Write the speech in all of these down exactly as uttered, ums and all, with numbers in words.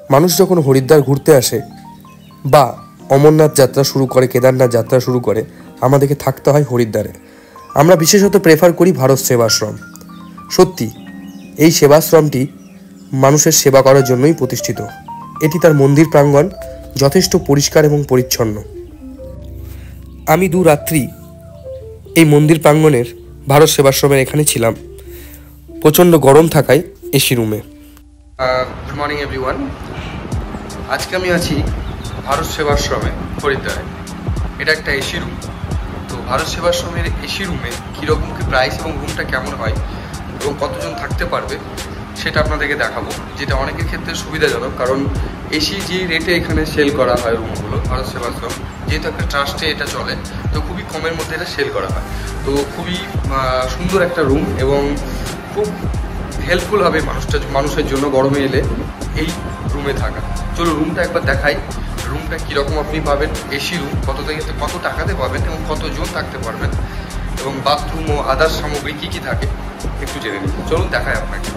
মানুষ যখন হরিদ্বার ঘুরতে আসে বা অমরনাথ যাত্রা শুরু করে, কেদারনাথ যাত্রা শুরু করে, আমাদেরকে থাকতে হয় হরিদ্বারে। আমরা বিশেষত প্রেফার করি ভারত সেবাশ্রম। সত্যি এই সেবাশ্রমটি মানুষের সেবা করার জন্যই প্রতিষ্ঠিত। এটি তার মন্দির প্রাঙ্গণ যথেষ্ট পরিষ্কার এবং পরিচ্ছন্ন। আমি দু রাত্রি এই মন্দির প্রাঙ্গণের ভারত সেবাশ্রমের এখানে ছিলাম, প্রচণ্ড গরম থাকায় এসি রুমে। Good morning everyone. আজকে আমি আছি ভারত সেবাশ্রমে হরিদ্বারে। এটা একটা এসি রুম। তো ভারত সেবাশ্রমের এসি রুমে কীরকম কী প্রাইস এবং রুমটা কেমন হয় এবং কতজন থাকতে পারবে সেটা আপনাদেরকে দেখাবো, যেটা অনেকের ক্ষেত্রে সুবিধাজনক। কারণ এসি যে রেটে এখানে সেল করা হয় রুমগুলো, ভারত সেবাশ্রম যেহেতু একটা ট্রাস্টে এটা চলে, তো খুবই কমের মধ্যে এটা সেল করা হয়। তো খুবই সুন্দর একটা রুম এবং খুব হেল্পফুল হবে মানুষটা মানুষের জন্য গরমে এলে এই রুমে থাকা। চলো রুমটা একবার দেখাই। রুমটা কীরকম আপনি পাবেন, এসি রুম কত থেকে কত টাকাতে পাবেন এবং কতজন থাকতে পারবেন এবং বাথরুম ও আদার্স সামগ্রী কী কী থাকে একটু জেনে নিন। চলুন দেখাই আপনাকে।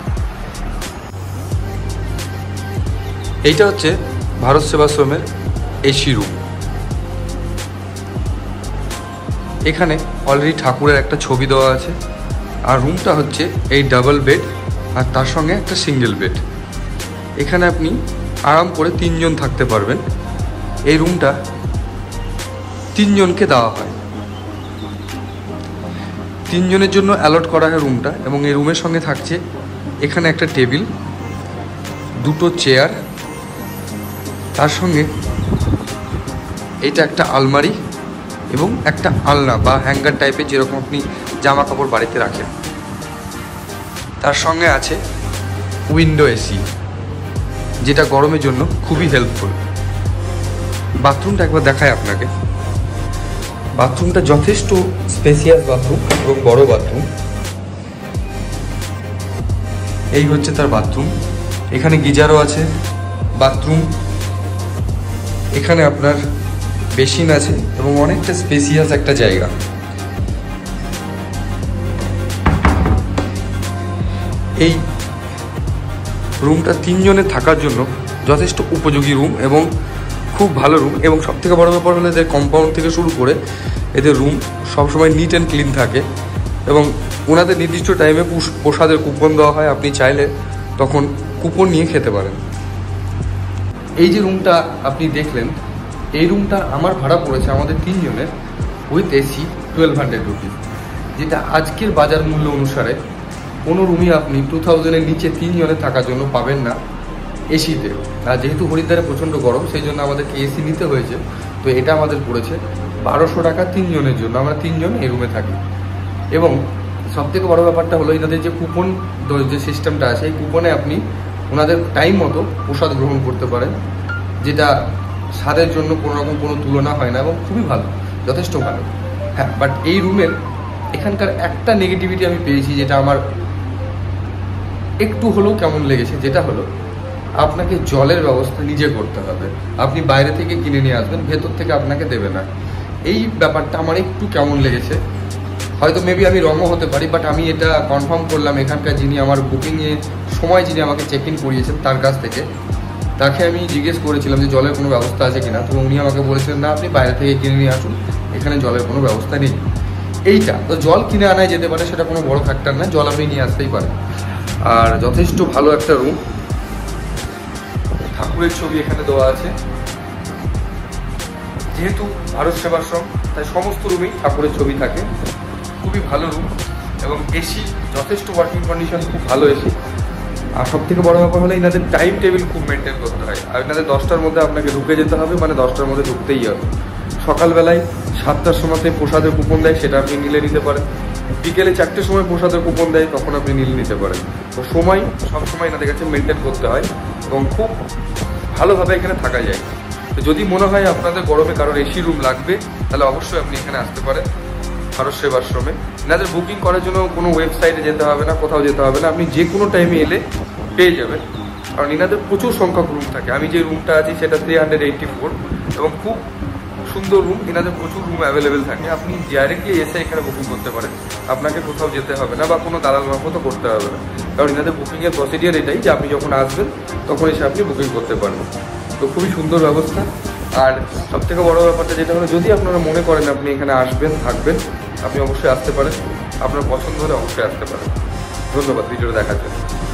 এইটা হচ্ছে ভারত সেবাশ্রমের এসি রুম। এখানে অলরেডি ঠাকুরের একটা ছবি দেওয়া আছে। আর রুমটা হচ্ছে এই ডাবল বেড আর তার সঙ্গে একটা সিঙ্গেল বেড। এখানে আপনি আরাম করে তিনজন থাকতে পারবেন। এই রুমটা তিনজনকে দেওয়া হয়, তিনজনের জন্য অ্যালট করা হয় রুমটা। এবং এই রুমের সঙ্গে থাকছে এখানে একটা টেবিল, দুটো চেয়ার, তার সঙ্গে এটা একটা আলমারি এবং একটা আলনা বা হ্যাঙ্গার টাইপের, যেরকম আপনি জামা কাপড় বাড়িতে রাখেন। তার সঙ্গে আছে উইন্ডো এসি, যেটা গরমের জন্য খুবই হেল্পফুল। বাথরুমটা একবার দেখায় আপনাকে। বাথরুমটা যথেষ্ট স্পেসিয়াস বাথরুম এবং বড় বাথরুম। এই হচ্ছে তার বাথরুম। এখানে গিজারও আছে। বাথরুম এখানে আপনার বেসিন আছে এবং অনেকটা স্পেসিয়াস একটা জায়গা। এই রুমটা তিনজনের থাকার জন্য যথেষ্ট উপযোগী রুম এবং খুব ভালো রুম। এবং সবথেকে বড় ব্যাপার হলো এদের কম্পাউন্ড থেকে শুরু করে এদের রুম সবসময় নিট অ্যান্ড ক্লিন থাকে এবং ওনাদের নির্দিষ্ট টাইমে প্রসাদের কুপন দেওয়া হয়। আপনি চাইলে তখন কুপন নিয়ে খেতে পারেন। এই যে রুমটা আপনি দেখলেন, এই রুমটা আমার ভাড়া পড়েছে আমাদের তিনজনের with AC twelve hundred rupees, যেটা আজকের বাজার মূল্য অনুসারে কোনো রুমই আপনি টু থাউজেন্ডের নিচে তিনজনের থাকার জন্য পাবেন না এসিতে। আর যেহেতু হরিদ্বারে প্রচণ্ড গরম, সেই জন্য আমাদেরকে এসি নিতে হয়েছে। তো এটা আমাদের পড়েছে বারোশো টাকা তিনজনের জন্য। আমরা তিনজন এই রুমে থাকি। এবং সবথেকে বড় ব্যাপারটা হলো এনাদের যে কুপন যে সিস্টেমটা আছে, এই কুপনে আপনি ওনাদের টাইম মতো প্রসাদ গ্রহণ করতে পারেন, যেটা স্বাদের জন্য কোনো রকম কোনো তুলনা হয় না এবং খুবই ভালো, যথেষ্ট ভালো। হ্যাঁ, বাট এই রুমের এখানকার একটা নেগেটিভিটি আমি পেয়েছি, যেটা আমার একটু হলেও কেমন লেগেছে, যেটা হলো আপনাকে জলের ব্যবস্থা নিজে করতে হবে। আপনি বাইরে থেকে কিনে নিয়ে আসবেন, ভেতর থেকে আপনাকে দেবে না। এই ব্যাপারটা আমার একটু কেমন লেগেছে। হয়তো মেবি আমি রঙও হতে পারি, বাট আমি এটা কনফার্ম করলাম এখানকার যিনি আমার বুকিংয়ে সময় যিনি আমাকে চেক ইন করিয়েছেন তার কাছ থেকে। তাকে আমি জিজ্ঞেস করেছিলাম যে জলের কোনো ব্যবস্থা আছে কিনা, তো উনি আমাকে বলেছিলেন না, আপনি বাইরে থেকে কিনে নিয়ে আসুন, এখানে জলের কোনো ব্যবস্থা নেই। এইটা তো জল কিনে আনায় যেতে পারে, সেটা কোনো বড় ফ্যাক্টর না, জল আপনি নিয়ে আসতেই পারেন। আর যথেষ্ট ভালো একটা রুম। ঠাকুরের ছবি এখানে দেওয়া আছে। যেহেতু ভারত সেবাশ্রম, তাই সমস্ত রুমেই ঠাকুরের ছবি থাকে। খুবই ভালো রুম এবং এসি যথেষ্ট ওয়ার্কিং কন্ডিশন, খুব ভালো এসি। আর সব থেকে বড় ব্যাপার হলো এনাদের টাইম টেবিল খুব মেনটেন করতে হয়। আর এনাদের দশটার মধ্যে আপনাকে ঢুকে যেতে হবে, মানে দশটার মধ্যে ঢুকতেই হবে। সকালবেলায় সাতটার সময়তে প্রসাদের কুপন দেয়, সেটা আপনি নিলে নিতে পারেন। বিকেলে চারটের সময় প্রসাদের কুপন দেয়, তখন আপনি নিলে নিতে পারেন। তো সময় সবসময় এনাদের কাছে মেনটেন করতে হয় এবং খুব ভালোভাবে এখানে থাকা যায়। তো যদি মনে হয় আপনাদের গরমে কারোর এসি রুম লাগবে, তাহলে অবশ্যই আপনি এখানে আসতে পারেন ভারত সেবাশ্রমে। এনাদের বুকিং করার জন্য কোনো ওয়েবসাইটে যেতে হবে না, কোথাও যেতে হবে না, আপনি যে কোনো টাইমে এলে পেয়ে যাবেন। কারণ এনাদের প্রচুর সংখ্যক রুম থাকে। আমি যে রুমটা আছি সেটা থ্রি হান্ড্রেড এইটটি ফোর এবং খুব সুন্দর রুম, এনাদের প্রচুর রুম অ্যাভেলেবেল থাকে। আপনি ডাইরেক্টলি এসে এখানে বুকিং করতে পারেন, আপনাকে কোথাও যেতে হবে না বা কোনো দালাল মারফতও করতে হবে না, কারণ এনাদের বুকিংয়ের প্রসিডিওর এটাই যে আপনি যখন আসবেন তখন এসে আপনি বুকিং করতে পারবেন। তো খুবই সুন্দর ব্যবস্থা। আর সবথেকে বড় ব্যাপারটা যেটা হলো, যদি আপনারা মনে করেন আপনি এখানে আসবেন থাকবেন, আপনি অবশ্যই আসতে পারেন, আপনার পছন্দ হলে অবশ্যই আসতে পারেন। ধন্যবাদ ভিডিওটা দেখার জন্য।